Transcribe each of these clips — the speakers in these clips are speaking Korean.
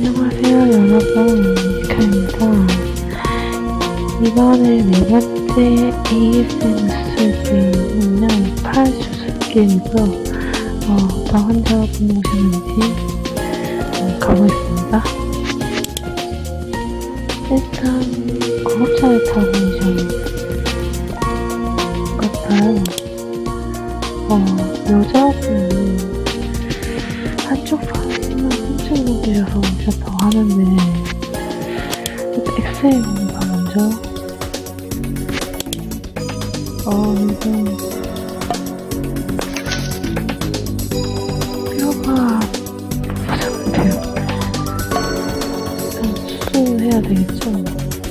안녕하세요 여러분, 미시카입니다. 이번에 네 번째 ASMR는요 팔수술이에요. 어떤 환자분이 오셨는지 가보겠습니다. 일단 구급차를 타고 오신 것 같아요. 여자분이 한쪽 팔이나 한쪽 목이라서 오셨다고 하는데 엑스레이 보는 거 먼저 이건 뼈가 부서졌는데요. 일단 수술해야 되겠죠?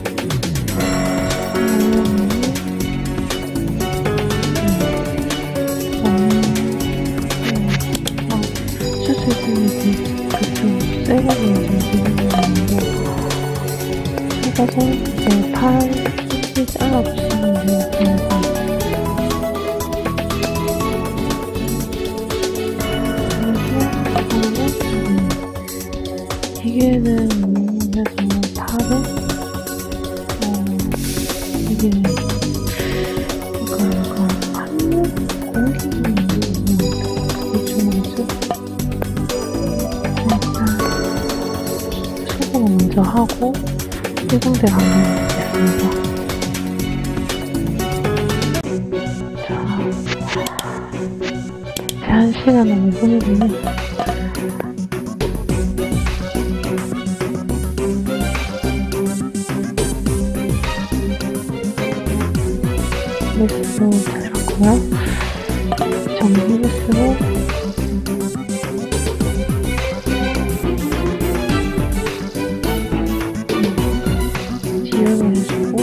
찾아서 이제 팔 끝을 잘라주시면 되겠습니다. 기계는 이용해서 팔을 이게 약간 한몸 공기를 이용해서 소금을 먼저 하고 세공대 방문하겠습니다. 제한 시간은 5분이군요. 메스도 잘 봤고요. 정리 메스로 지혈을 해주고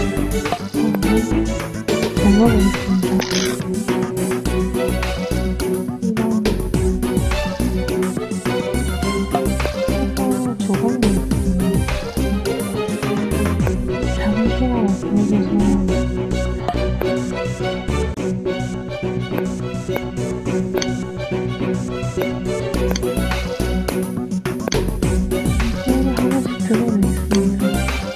넘어가겠습니다. 이런 조각이 있습니다. 잠시만 보내줘서 하나씩 들어내겠습니다.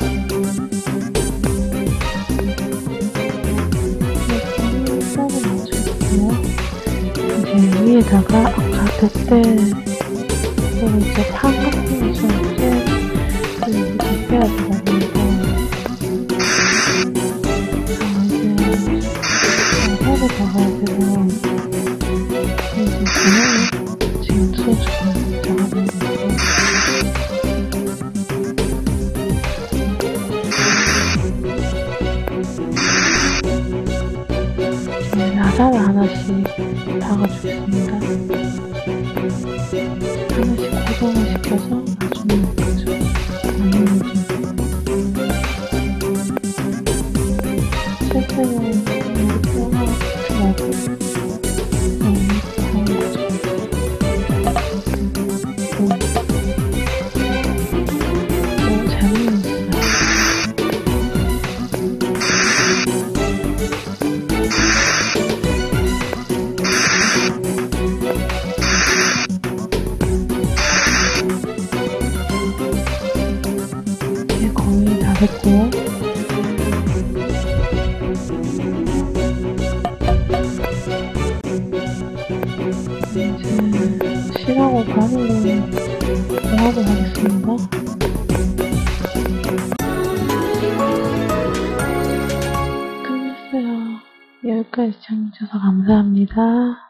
이제 위에다가 아까 그때 이제 판 같은 거 좀 이렇게 빼야 되다 보니까 이제 혈을 박아야 되고 이제 그냥 지금 수술을 작업하고 있고 나사를 하나씩 박아주겠습니다. 하나씩 고정을 시켜서 놔주는 거죠. 아니면 실제로 여기 뼈가 붙지 말고 이렇게 하는 거죠. 재미있어요. 이제 거의 다 됐고요. 이제 실하고 반응으로 공하고 가겠습니다. 끝났어요. 여기까지 시청해주셔서 감사합니다.